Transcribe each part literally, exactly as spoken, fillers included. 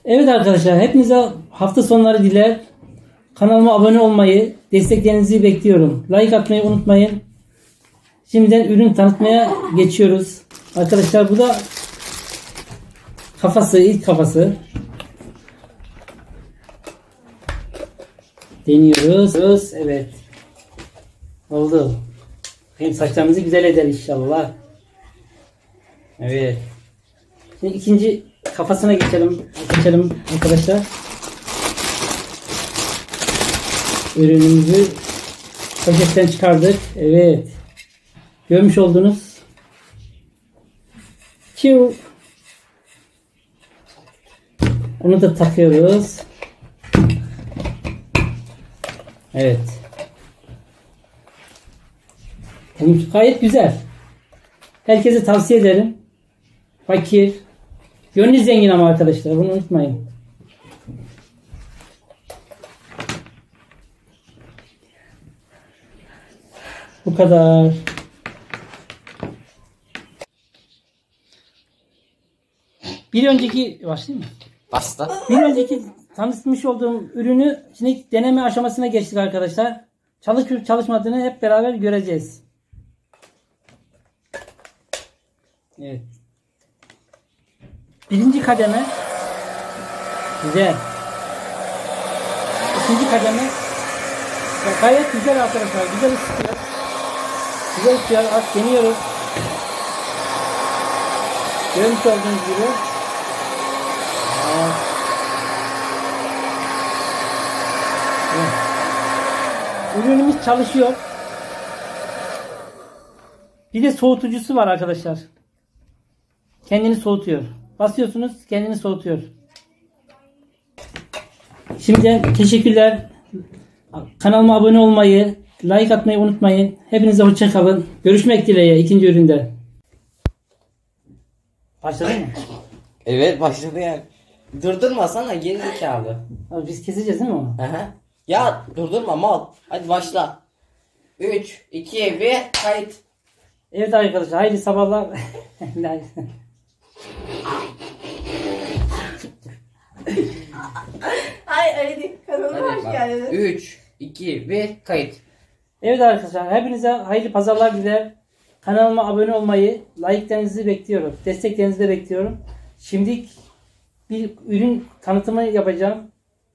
Evet arkadaşlar, hepinize hafta sonları diler. Kanalıma abone olmayı, desteklerinizi bekliyorum. Like atmayı unutmayın. Şimdiden ürün tanıtmaya geçiyoruz. Arkadaşlar bu da kafası, ilk kafası. Deniyoruz. Evet. Oldu. Hem saçlarımızı güzel eder inşallah. Evet. Şimdi ikinci kafasına geçelim. Geçelim arkadaşlar. Ürünümüzü poşetten çıkardık. Evet. Görmüş oldunuz. Çiu. Onu da takıyoruz. Evet. Gayet güzel. Herkese tavsiye ederim. Fakir. Gönlü zengin ama arkadaşlar. Bunu unutmayın. Bu kadar. Bir önceki başlayayım mı? Basta. Bir önceki tanıtmış olduğum ürünü şimdi deneme aşamasına geçtik arkadaşlar. Çalışıp çalışmadığını hep beraber göreceğiz. Evet. Birinci kademe güzel. İkinci kademe gayet güzel arkadaşlar. Güzel ısıtıyor. Güzel ısıtıyor. At deniyoruz. Görmüş olduğunuz gibi. Evet. Ürünümüz çalışıyor. Bir de soğutucusu var arkadaşlar. Kendini soğutuyor. Basıyorsunuz, kendini soğutuyor. Şimdiden teşekkürler. Kanalıma abone olmayı, like atmayı unutmayın. Hepinize hoşça kalın. Görüşmek dileğiyle ikinci üründe. Başladı mı? Evet başladı yani. Durdurmasana geri zekalı. Abi biz keseceğiz değil mi onu? Aha. Ya durdurma mal. Hadi başla. üç, iki, bir kayıt. Evet arkadaşlar, hayırlı sabahlar. Hay Ali kanalıma hoş geldiniz. üç, iki, bir kayıt. Evet arkadaşlar, hepinize hayırlı pazarlar diler. Kanalıma abone olmayı, like'larınızı bekliyorum. Desteklerinizi de bekliyorum. Şimdi bir ürün tanıtımı yapacağım.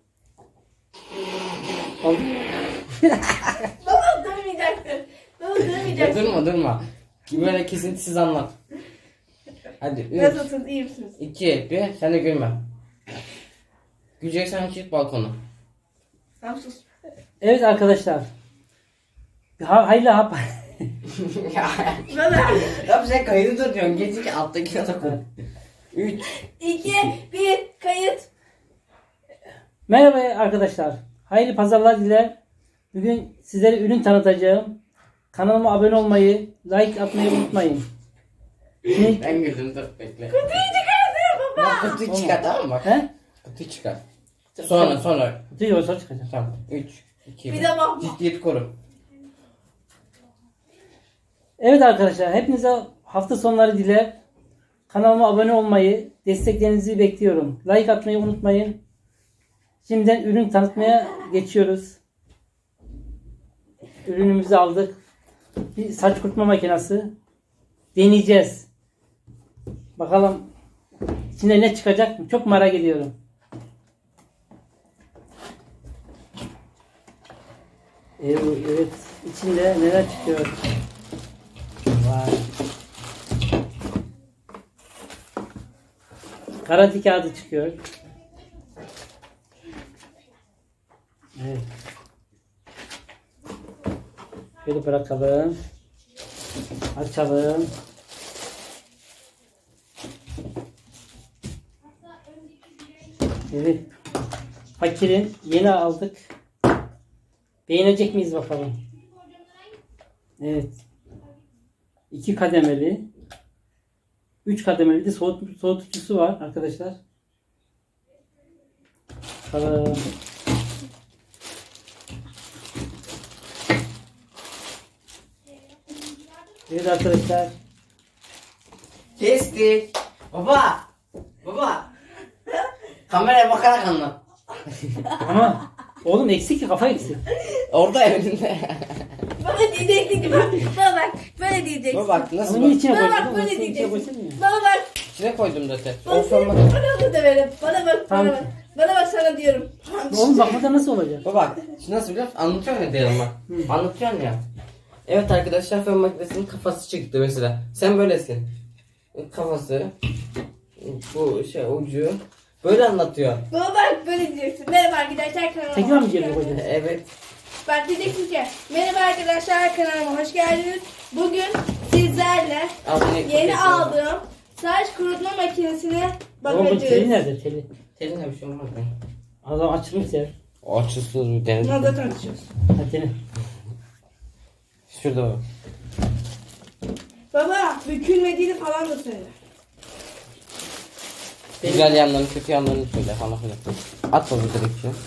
Baba durmayacaksın. Baba Ya durmayacaksın. durma durma. Böyle kesintisiz anlat. Hadi üç, Nasılsınız? İyi misiniz? iki, bir sen de gülme. Güleceksen çık balkona. Tamam sus. Evet arkadaşlar. Ha, hayırlı hap. Ya Baba. ya sen kaydı duruyorsun. Geçik alttakine takıl. üç. iki, bir kayıt. Merhaba arkadaşlar. Hayırlı pazarlar diler. Bugün sizlere ürün tanıtacağım. Kanalıma abone olmayı, like atmayı unutmayın. Şimdi, Ben güldüm dur bekle. Kutuyu çıkartıyor baba. Bak kutuyu çıkart tamam mı bak. he? Kutuyu çıkart. Sonra sonra. Duyuyor, sonra çıkacağım. Tamam. üç, iki, Bir bir. de bakma. Ciddiyet koru. Evet arkadaşlar, hepinize hafta sonları diler. Kanalıma abone olmayı, desteklerinizi bekliyorum. Like atmayı unutmayın. Şimdiden ürün tanıtmaya geçiyoruz. Ürünümüzü aldık. Bir saç kurutma makinesi. Deneyeceğiz. Bakalım içinde ne çıkacak mı? Çok merak ediyorum. Evet, evet. İçinde neler çıkıyor? Vay. Garanti kağıdı çıkıyor. Evet. Şöyle bırakalım. Açalım. Evet. Fakirin yeni aldık. Beğenecek miyiz bakalım. Evet. İki kademeli. Üç kademeli de soğut, soğutucusu var arkadaşlar. Bakalım. Evet arkadaşlar. Kestik. Baba. Baba. Kameraya bakarak anlat. Ama oğlum eksik ki, kafa eksik. Orada evinde. Baba diyeceksin ki bak. Baba bak böyle diyeceksin. Baba bak nasıl Ama bak. niye içine Bana koydun? bak Oğlum, böyle içine diyeceksin. koysana ya. Baba bak. İçine koydum zaten. Bana, O forma. bana da verin. Bana bak Tamam. bana bak. Bana bak sana diyorum. Oğlum bak burada nasıl olacak? Baba bak. Şimdi nasıl biliyor musun? Anlatıyorum ya diyelim bak. Anlatıyorum ya. Evet arkadaşlar, fön makinesinin kafası çıktı mesela. Sen böylesin. Kafası. Bu şey ucu. Böyle anlatıyor. Baba bak böyle diyeceksin. Merhaba arkadaşlar kanalıma Tekrar mı hoş girdik geldiniz. hocam? Evet. Bak diyeceksin ki merhaba arkadaşlar kanalıma hoş geldiniz. Bugün sizlerle Abone yeni aldığım saç kurutma makinesine Oğlum bu teli bakacağız. nerede teli? Teline bir şey olmaz mı? Adam açılmış ya. O açısız bir deniz. Buna da tanışıyoruz. Hadi teli. Şurada bak. Baba bükülmediğini falan da söyle. Güzel yanlarını, kötü yanlarını söyle falan filan. At onu direkt şu.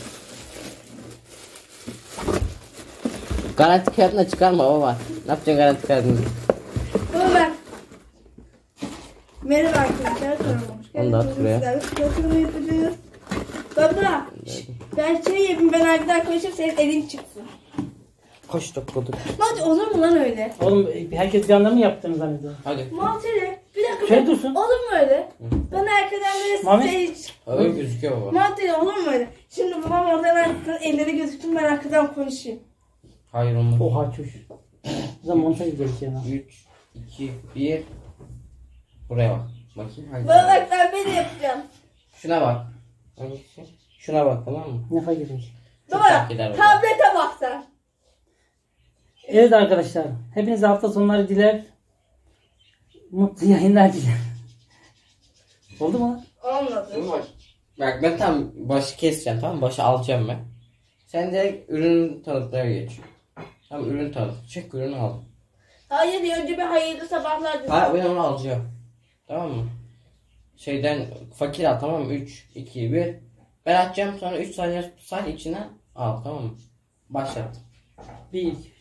Garanti kağıdına çıkarma baba. Ne yapacaksın garanti kağıdını? Baba bak. Merhaba arkadaşlar kanalıma hoş geldiniz. Onu da at Bugün buraya. sizlerle kurutma yapacağız. Baba ben şey yapayım, ben arkadan koşup senin elin çıksın. Koş dokkoduk. Hadi olur mu lan öyle? Oğlum herkes bir anda mı yaptığını zannediyor? Hadi. Manteli bir dakika. Şöyle ben- dursun. Olur mu öyle? Ben arkadan böyle Mami. şey... Öyle gözüküyor baba. Manteli olur mu öyle? Şimdi babam oradan arkadan elleri gözüksün, ben arkadan konuşayım. Hayır olmaz. Oha çüş. O zaman montaj gerekiyor lan. üç, iki, bir. Buraya bak. Bakayım. Hadi. Bana bak ben böyle yapacağım. Şuna bak. Hangisi? Şuna bak, tamam mı? Ne fark eder? Çok Baba fark eder baba. tablete bak sen. Evet arkadaşlar. Hepinize hafta sonları diler. Mutlu yayınlar diler. Oldu mu? Olmadı. Bak. Bak ben tam başı keseceğim, tamam mı? Başı alacağım ben. Sen de ürün tanıtmaya geç. Tamam, ürün tanıt. Çek ürünü al. Hayır önce bir hayırlı sabahlar dedim. Ha, ben onu alacağım. Tamam mı? Şeyden fakir al, tamam mı? üç, iki, bir. Ben atacağım, sonra üç saniye say içine al, tamam mı? Başlat. Bir, iki, üç.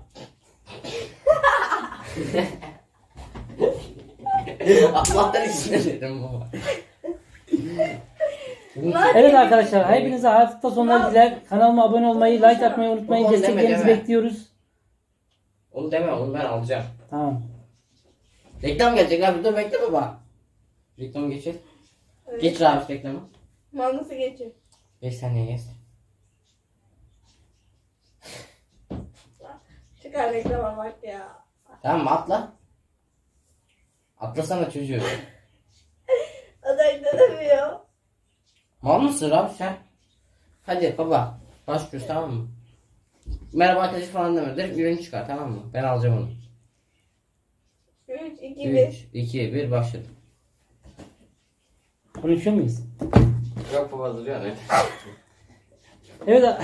Allah'tan içine dedim baba. Evet arkadaşlar, hepinize hafta sonları diler. Kanalıma abone olmayı, like atmayı unutmayın. Oğlum deme, Desteklerinizi deme. bekliyoruz. Onu deme, onu ben alacağım. Tamam. Reklam gelecek abi, dur bekle baba. Reklamı geçir. Evet. Geçir abi reklamı. Nasıl geçiyor? beş saniye geç. Çıkar reklama bak ya. Tamam mı, atla. Atlasana çocuğu. Odaklanamıyor. Mal mısın abi sen? Hadi baba. Başlıyoruz, tamam mı? Merhaba arkadaşlar falan deme. Direkt ürün çıkar, tamam mı? Ben alacağım onu. üç, iki, bir. üç, iki, bir başladı. Konuşuyor muyuz? Yok baba, duruyor ne? Evet. a-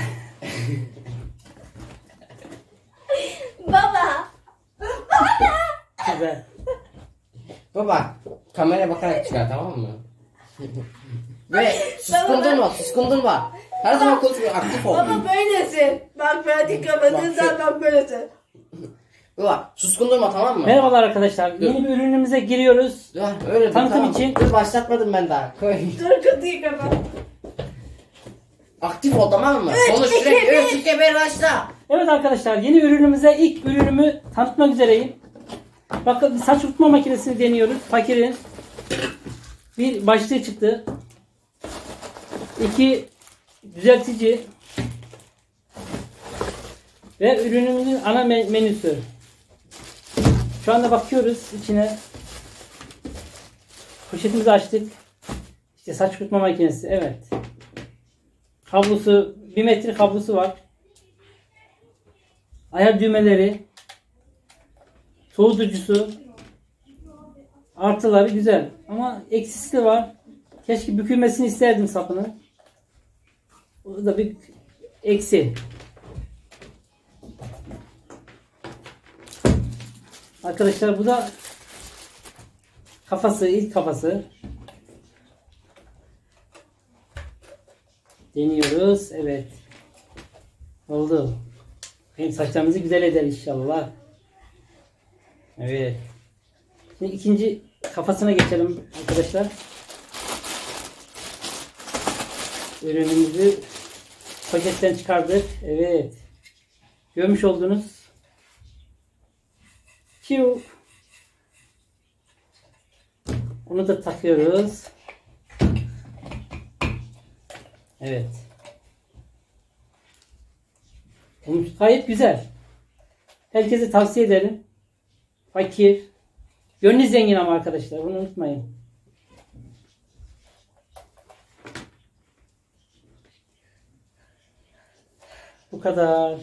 Baba. Güzel. Baba kameraya bakarak çıkar, tamam mı? Ve suskundurma, suskundurma. Her zaman konuşuyor, aktif ol. Baba böylesin. Bak pratik kapadın Bak, zaten böylesin. Baba suskundurma, tamam mı? Merhabalar arkadaşlar. Yeni bir ürünümüze giriyoruz. Dur, öyle dur, Tanıtım tamam. için- Dur, başlatmadım ben daha. Koy. Dur kutuyu kapat. Aktif ol, tamam mı? Üç, Konuş iki, sürekli. bir. üç, iki, bir başla. Evet arkadaşlar, yeni ürünümüze ilk ürünümü tanıtmak üzereyim. Bakın, saç kurutma makinesini deniyoruz. Fakirin bir başlığı çıktı. İki düzeltici ve ürünümüzün ana me- menüsü. Şu anda bakıyoruz içine. Poşetimizi açtık. İşte saç kurutma makinesi. Evet. Kablosu, bir metre kablosu var. Ayar düğmeleri, soğutucusu, artıları güzel. Ama eksisi de var. Keşke bükülmesini isterdim sapını. O da bir eksi. Arkadaşlar bu da kafası, ilk kafası. Deniyoruz. Evet. Oldu. Benim saçlarımızı güzel eder inşallah. Evet. Şimdi ikinci kafasına geçelim arkadaşlar. ürünümüzü paketten çıkardık. Evet. Görmüş oldunuz. Q. Onu da takıyoruz. Evet. Olmuş. Gayet güzel. Herkese tavsiye ederim. Fakir. Gönlü zengin ama arkadaşlar. Bunu unutmayın. Bu kadar.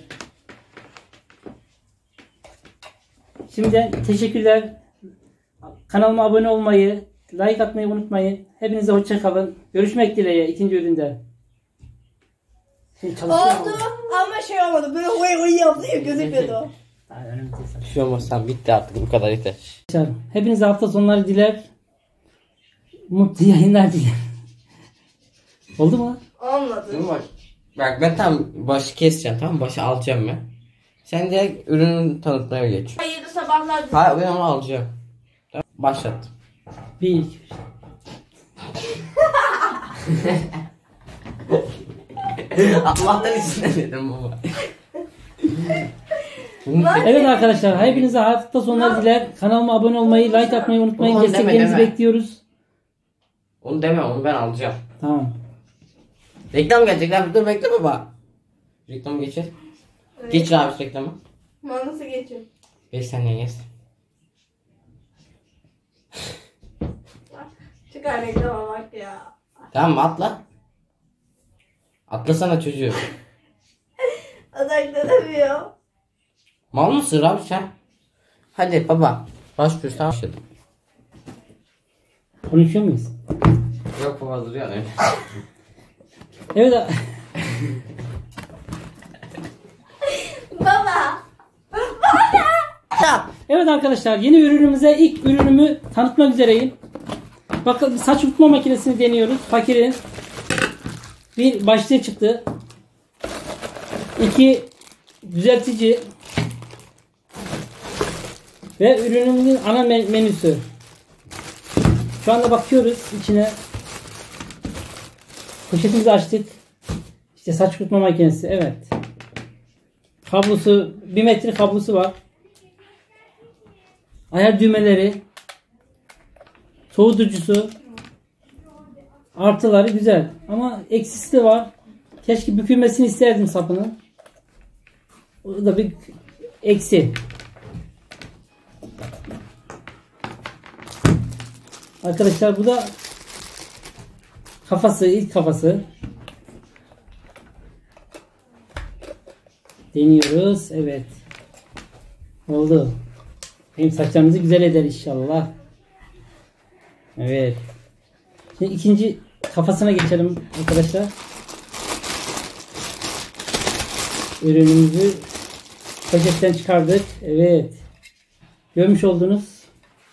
Şimdiden teşekkürler. Kanalıma abone olmayı, like atmayı unutmayın. Hepinize hoşça kalın. Görüşmek dileğiyle ikinci üründe. Şimdi çalışıyor Oldu mu? ama şey olmadı. Böyle oy oy yaptı ya gözükmüyordu. Daha önemli değil. Bir şey olmaz, sen bitti artık, bu kadar yeter. Arkadaşlar, hepinize hafta sonları diler. Mutlu yayınlar diler. Oldu mu? Olmadı. Dur bak. Bak ben tam başı keseceğim, tamam mı? Başı alacağım ben. Sen direkt ürünün tanıtmaya geç. Hayırlı sabahlar. Hayır, ben onu alacağım. Tamam, başlattım. Bir, iki, üç. Allah'tan içinden dedim baba. Evet arkadaşlar, hepinize hafta sonları diler. Kanalıma abone olmayı, like atmayı unutmayın. Aman deme, Desteklerinizi deme. bekliyoruz. Onu deme, onu ben alacağım. Tamam. Reklam gelecek lan, dur bekle baba. Reklam geçer. Geç abi reklamı. Ben nasıl geçiyorum? beş saniye geç. Çıkar reklama bak ya. Tamam mı, atla. Atlasana çocuğu. Odaklanamıyor. Mal mısın abi sen? Hadi baba. Başlıyoruz, tamam. Başladım. Konuşuyor muyuz? Yok baba, duruyor öyle. Evet. Baba. Evet arkadaşlar, yeni ürünümüze ilk ürünümü tanıtmak üzereyim. Bakın, saç kurutma makinesini deniyoruz. Fakirin bir başlığı çıktı. İki düzeltici ve ürünümüzün ana men- menüsü. Şu anda bakıyoruz içine. Poşetimizi açtık. İşte saç kurutma makinesi. Evet. Kablosu, bir metre kablosu var. Ayar düğmeleri, soğutucusu, artıları güzel. Ama eksisi de var. Keşke bükülmesini isterdim sapının. O da bir eksi. Arkadaşlar bu da kafası, ilk kafası. Deniyoruz. Evet. Oldu. Benim saçlarımızı güzel eder inşallah. Evet. Şimdi ikinci kafasına geçelim arkadaşlar. Ürünümüzü poşetten çıkardık. Evet. Görmüş oldunuz.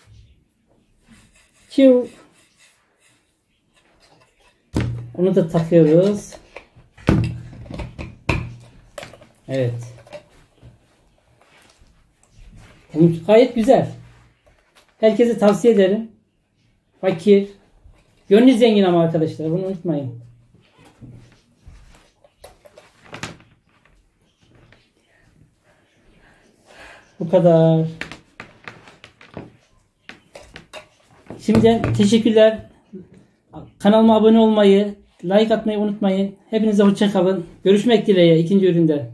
Q. Onu da takıyoruz. Evet. Gayet güzel. Herkese tavsiye ederim. Fakir. Gönlü zengin ama arkadaşlar. Bunu unutmayın. Bu kadar. Şimdiden teşekkürler. Kanalıma abone olmayı, like atmayı unutmayın. Hepinize hoşça kalın. Görüşmek dileğiyle ikinci üründe.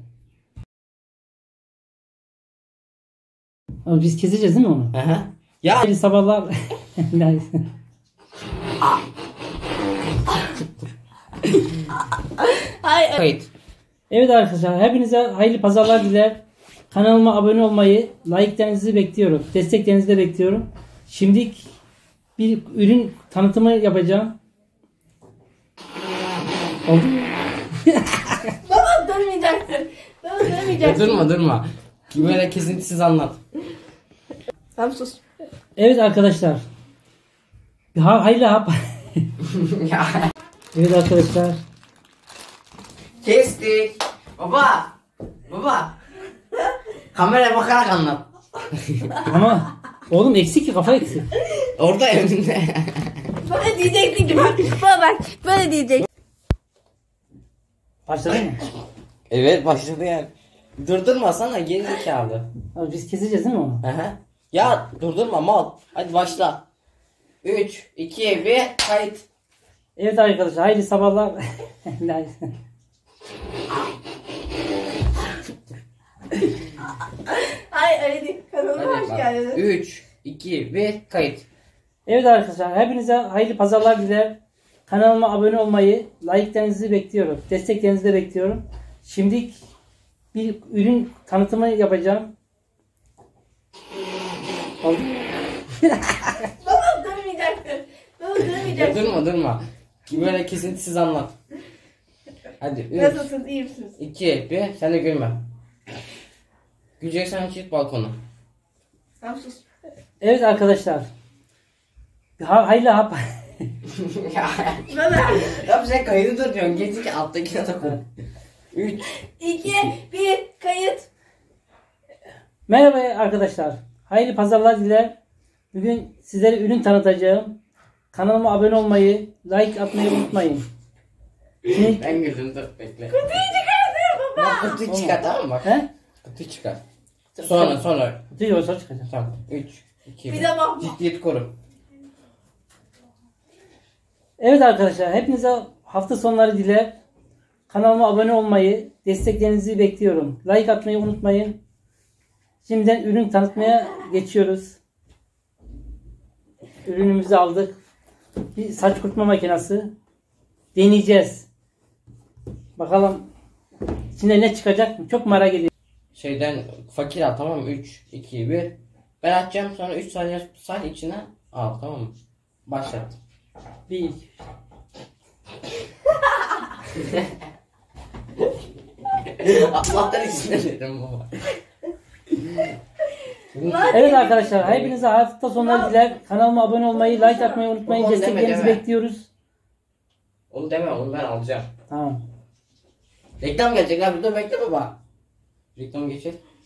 Abi biz keseceğiz değil mi onu? Aha. Ya. Hayırlı sabahlar. Hayır. Kayıt. Evet arkadaşlar, hepinize hayırlı pazarlar diler. Kanalıma abone olmayı, like'lerinizi bekliyorum. Desteklerinizi de bekliyorum. Şimdi bir ürün tanıtımı yapacağım. Oldu mu? Baba durmayacaksın. Baba Ya durmayacaksın. durma durma. Böyle kesintisiz anlat. Tamam sus. Evet arkadaşlar. Ha, hayırlı hap. Ya. Evet arkadaşlar. Kestik. Baba. Baba. Kameraya bakarak anlat. Ama oğlum eksik ki, kafa eksik. Orada evinde. Böyle diyecektin ki bak. Baba bak. Böyle diyecek. Başladı mı? Evet başladı yani. Durdurmasana geri zekalı. Abi biz keseceğiz değil mi onu? Aha. Ya durdurma mal. Hadi başla. üç, iki, bir kayıt. Evet arkadaşlar hayırlı sabahlar. Ay Ali kanalıma Hadi hoş bak. geldiniz. üç, iki, bir kayıt. Evet arkadaşlar hepinize hayırlı pazarlar diler. Kanalıma abone olmayı, like'larınızı bekliyorum. Desteklerinizi de bekliyorum. Şimdi bir ürün tanıtımı yapacağım. Oldu. Baba durmayacaktır. Baba Ya durmayacaktır. durma durma. Böyle kesintisiz anlat. Hadi üç, Nasılsınız? İyi misiniz? iki, bir sen de gülme. Güleceksen çık balkona. Tamam sus. Evet arkadaşlar. Ha, hayırlı hap. ya, Baba. ya sen kaydı duruyorsun. Geçtik alttakine takıl. üç. iki, bir, kayıt. Merhaba arkadaşlar. Hayırlı pazarlar diler. Bugün sizlere ürün tanıtacağım. Kanalıma abone olmayı, like atmayı unutmayın. Şimdi, Ben güldüm dur bekle. Kutuyu çıkartıyor baba. Bak kutuyu çıkar tamam mı bak. he? Kutuyu çıkar. Sonra sonra. Kutuyu sonra çıkacağım. Tamam. üç, iki, Bir bir. de bak. Ciddiyet koru. Evet arkadaşlar hepinize hafta sonları diler. Kanalıma abone olmayı, desteklerinizi bekliyorum. Like atmayı unutmayın. Şimdiden ürün tanıtmaya geçiyoruz. Ürünümüzü aldık. Bir saç kurutma makinesi. Deneyeceğiz. Bakalım içinde ne çıkacak mı? Çok merak ediyorum. Şeyden fakir al tamam mı? üç, iki, bir. Ben atacağım sonra üç saniye say içine al tamam mı? Başlat. Bir. Allah'tan içine dedim baba. Evet arkadaşlar hepinize hafta sonları diler. Kanalıma abone olmayı, like atmayı unutmayın. Oğlum, deme, Desteklerinizi deme. bekliyoruz. Onu deme onu ben alacağım. Tamam. Reklam gelecek abi dur bekle baba. Reklam geçecek.